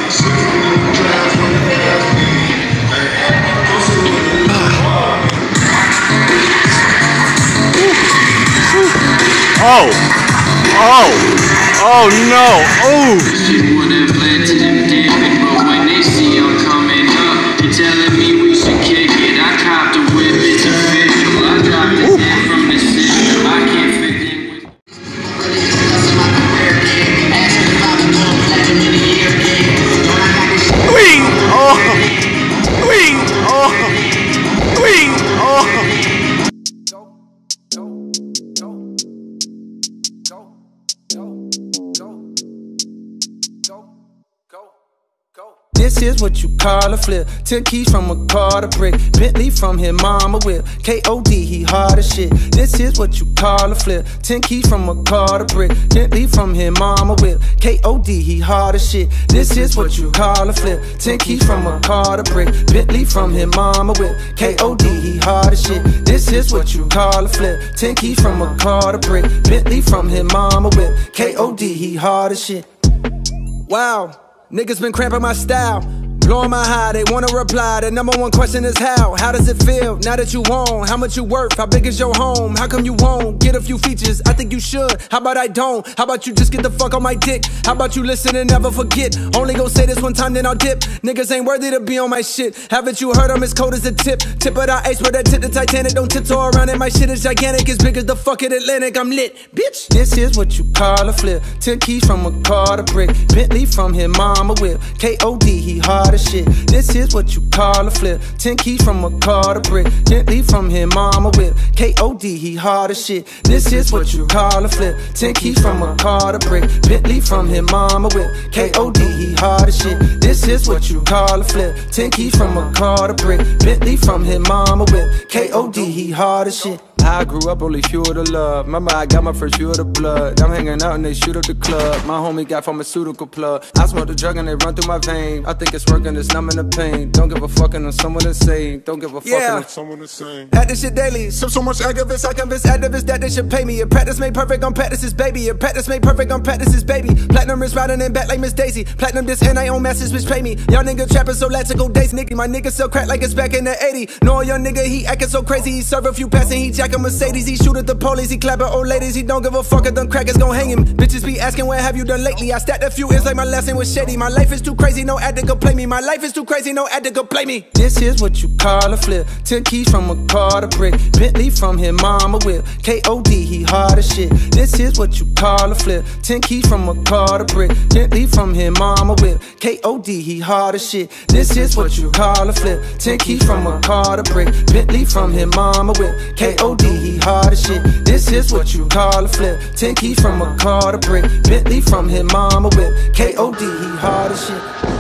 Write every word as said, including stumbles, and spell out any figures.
Oh! Oh! Oh no! Oh! When they see I'm coming up, they're telling me we should kick it. I copped a whip, it's official. I dropped the head from the system. I can't fit in with. Wing! Oh! Wing! Oh! Wing! Oh! This is what you call a flip. Ten keys from a car to brick. Bentley from his mama whip. K O D, he hard as shit. This is what you call a flip. Ten keys from a car to brick. Bentley from his mama whip. K O D, he hard as shit. This is what you call a flip. Ten keys from a car to brick. Bentley from his mama whip. K O D, he hard as shit. This is what you call a flip. Ten keys from a car to brick. Bentley from his mama whip. K O D, he hard as shit. Wow. Niggas been cramping my style, blowing my high, they wanna reply. The number one question is how, how does it feel now that you own? How much you worth, how big is your home? How come you won't get a few features? I think you should, how about I don't? How about you just get the fuck on my dick? How about you listen and never forget? Only gon' say this one time then I'll dip. Niggas ain't worthy to be on my shit. Haven't you heard I'm as cold as a tip? Tip of the iceberg that tip the Titanic. Don't tiptoe around it, my shit is gigantic. As big as the fucking Atlantic, I'm lit, bitch. This is what you call a flip. Ten keys from a car to brick. Bentley from his mama whip. K O D, he hard as shit. This is what you call a flip. Ten keys from a car to brick. Bentley from his mama whip. K O D, he hard as shit. This is what you call a flip. Ten keys from a car to brick. Bentley from his mama whip. K O D, he hard as shit. This is what you call a flip. Ten keys from a car to brick. Bentley from his mama whip. K O D, he hard as shit. I grew up only fuel to love. Remember I got my first fuel to blood. I'm hanging out and they shoot up the club. My homie got pharmaceutical plug. I smoke the drug and they run through my vein. I think it's working, it's numbing the pain. Don't give a fucking on someone insane. Don't give a fucking yeah. on someone insane. At this shit daily. Sip so much activists, I convince activists that they should pay me. A practice made perfect on practice's baby. A practice made perfect on practice's baby. Platinum wrist riding in back like Miss Daisy. Platinum this and I own message bitch pay me. Y'all nigga trapping so let's go days. Nigga, my nigga sell crack like it's back in the eighties. No young nigga, he acting so crazy. He serve a few passes, he jack a Mercedes. He shoot at the police, he clap at old ladies. He don't give a fuck if them crackers gon' hang him. Bitches be asking what have you done lately. I stacked a few ends like my lesson was shady. My life is too crazy, no ad to go play me. My life is too crazy, no ad to go play me. This is what you call a flip. Ten keys from a car to brick. Bentley from his mama whip. K O D, he hard as shit. This is what you call a flip. Ten keys from a car to brick. Bentley from his mama whip. K O D, he hard as shit. This is what you call a flip. Ten keys from a car to brick. Bentley from his mama whip. K O D, he hard as shit. This is what you call a flip. Ten keys from a car to brick. Bentley from his mama whip. K O D, he hard as shit.